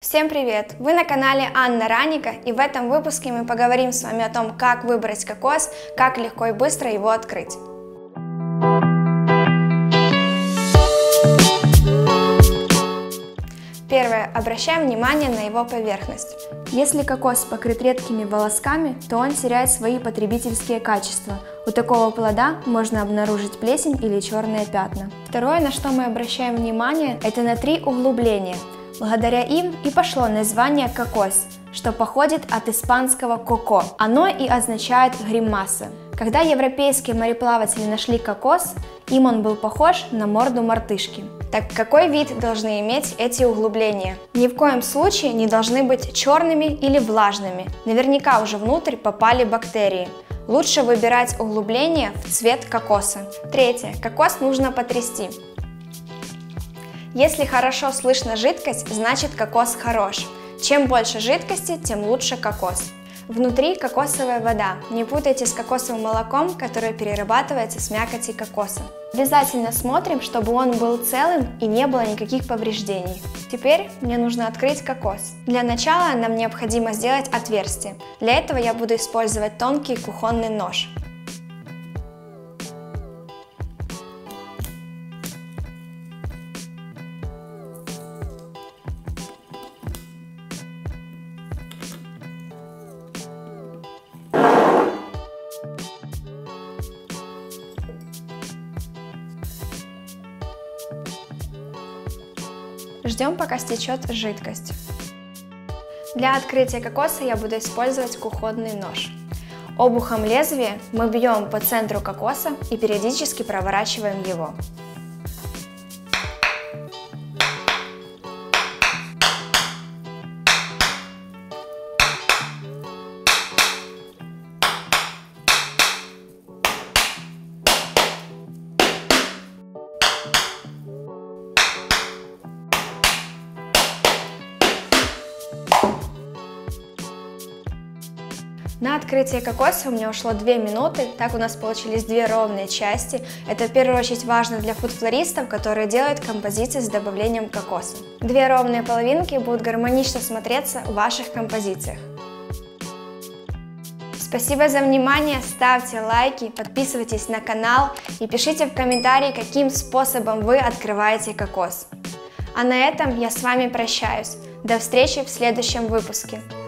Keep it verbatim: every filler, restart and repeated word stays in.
Всем привет! Вы на канале Анна Раника, и в этом выпуске мы поговорим с вами о том, как выбрать кокос, как легко и быстро его открыть. Первое. Обращаем внимание на его поверхность. Если кокос покрыт редкими волосками, то он теряет свои потребительские качества. У такого плода можно обнаружить плесень или черные пятна. Второе, на что мы обращаем внимание, это на три углубления. Благодаря им и пошло название кокос, что походит от испанского коко. Оно и означает гримаса. Когда европейские мореплаватели нашли кокос, им он был похож на морду мартышки. Так какой вид должны иметь эти углубления? Ни в коем случае не должны быть черными или влажными. Наверняка уже внутрь попали бактерии. Лучше выбирать углубления в цвет кокоса. Третье. Кокос нужно потрясти. Если хорошо слышно жидкость, значит кокос хорош. Чем больше жидкости, тем лучше кокос. Внутри кокосовая вода. Не путайте с кокосовым молоком, которое перерабатывается с мякоти кокоса. Обязательно смотрим, чтобы он был целым и не было никаких повреждений. Теперь мне нужно открыть кокос. Для начала нам необходимо сделать отверстие. Для этого я буду использовать тонкий кухонный нож. Ждем, пока стечет жидкость. Для открытия кокоса я буду использовать кухонный нож. Обухом лезвия мы бьем по центру кокоса и периодически проворачиваем его. На открытие кокоса у меня ушло две минуты, так у нас получились две ровные части. Это в первую очередь важно для фуд-флористов, которые делают композиции с добавлением кокоса. Две ровные половинки будут гармонично смотреться в ваших композициях. Спасибо за внимание, ставьте лайки, подписывайтесь на канал и пишите в комментарии, каким способом вы открываете кокос. А на этом я с вами прощаюсь. До встречи в следующем выпуске.